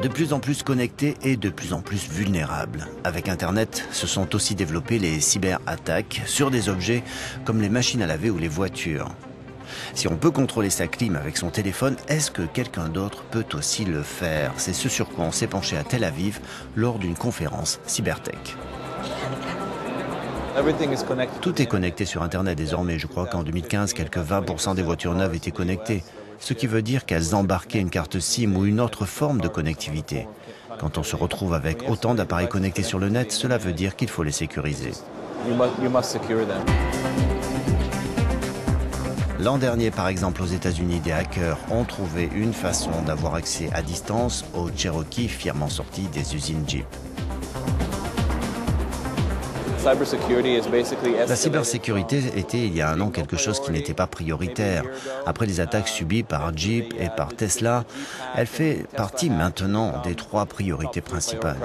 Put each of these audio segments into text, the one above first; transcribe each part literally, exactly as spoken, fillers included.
De plus en plus connectés et de plus en plus vulnérables. Avec Internet, se sont aussi développées les cyberattaques sur des objets comme les machines à laver ou les voitures. Si on peut contrôler sa clim avec son téléphone, est-ce que quelqu'un d'autre peut aussi le faire? C'est ce sur quoi on s'est penché à Tel Aviv lors d'une conférence Cybertech. Tout est connecté sur Internet désormais. Je crois qu'en deux mille quinze, quelques vingt pour cent des voitures neuves étaient connectées. Ce qui veut dire qu'elles embarquaient une carte SIM ou une autre forme de connectivité. Quand on se retrouve avec autant d'appareils connectés sur le net, cela veut dire qu'il faut les sécuriser. L'an dernier, par exemple, aux États-Unis, des hackers ont trouvé une façon d'avoir accès à distance aux Cherokee, fièrement sortis des usines Jeep. La cybersécurité était il y a un an quelque chose qui n'était pas prioritaire. Après les attaques subies par Jeep et par Tesla, elle fait partie maintenant des trois priorités principales.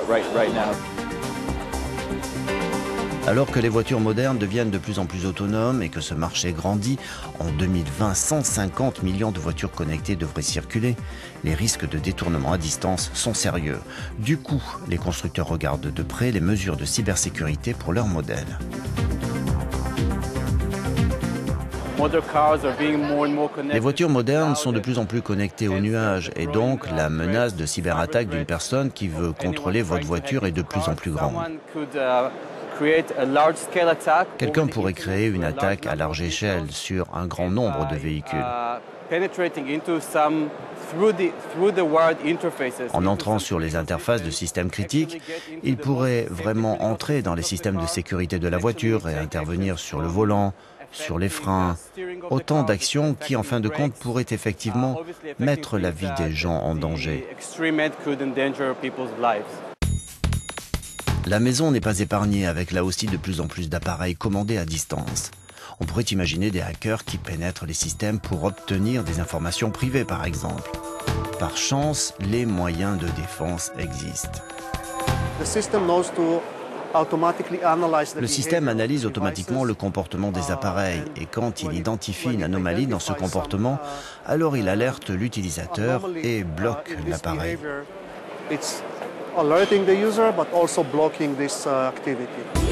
Alors que les voitures modernes deviennent de plus en plus autonomes et que ce marché grandit, en deux mille vingt, cent cinquante millions de voitures connectées devraient circuler. Les risques de détournement à distance sont sérieux. Du coup, les constructeurs regardent de près les mesures de cybersécurité pour leurs modèles. Les voitures modernes sont de plus en plus connectées au nuage et donc la menace de cyberattaque d'une personne qui veut contrôler votre voiture est de plus en plus grande. Quelqu'un pourrait créer une attaque à large échelle sur un grand nombre de véhicules. En entrant sur les interfaces de systèmes critiques, il pourrait vraiment entrer dans les systèmes de sécurité de la voiture et intervenir sur le volant, sur les freins. Autant d'actions qui, en fin de compte, pourraient effectivement mettre la vie des gens en danger. La maison n'est pas épargnée avec là aussi de plus en plus d'appareils commandés à distance. On pourrait imaginer des hackers qui pénètrent les systèmes pour obtenir des informations privées par exemple. Par chance, les moyens de défense existent. Le système analyse automatiquement le comportement des appareils et quand il identifie une anomalie dans ce comportement, alors il alerte l'utilisateur et bloque l'appareil. Alerting the user, but also blocking this uh, activity.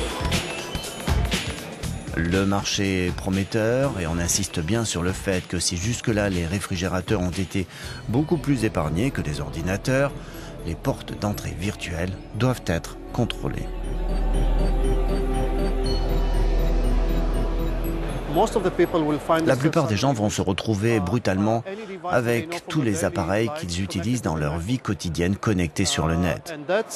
Le marché est prometteur et on insiste bien sur le fait que si jusque-là les réfrigérateurs ont été beaucoup plus épargnés que des ordinateurs, les portes d'entrée virtuelles doivent être contrôlées. La plupart des gens vont se retrouver brutalement avec tous les appareils qu'ils utilisent dans leur vie quotidienne connectés sur le net.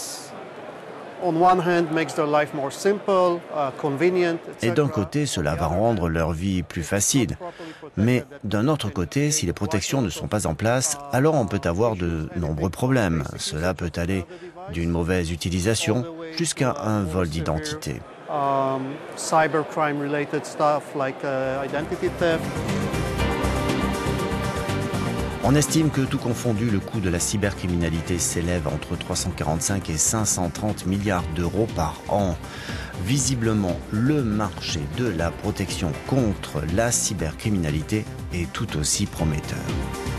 Et d'un côté, cela va rendre leur vie plus facile. Mais d'un autre côté, si les protections ne sont pas en place, alors on peut avoir de nombreux problèmes. Cela peut aller d'une mauvaise utilisation jusqu'à un vol d'identité. Um, cybercrime related stuff like uh, identity theft. On estime que tout confondu, le coût de la cybercriminalité s'élève entre trois cent quarante-cinq et cinq cent trente milliards d'euros par an. Visiblement, le marché de la protection contre la cybercriminalité est tout aussi prometteur.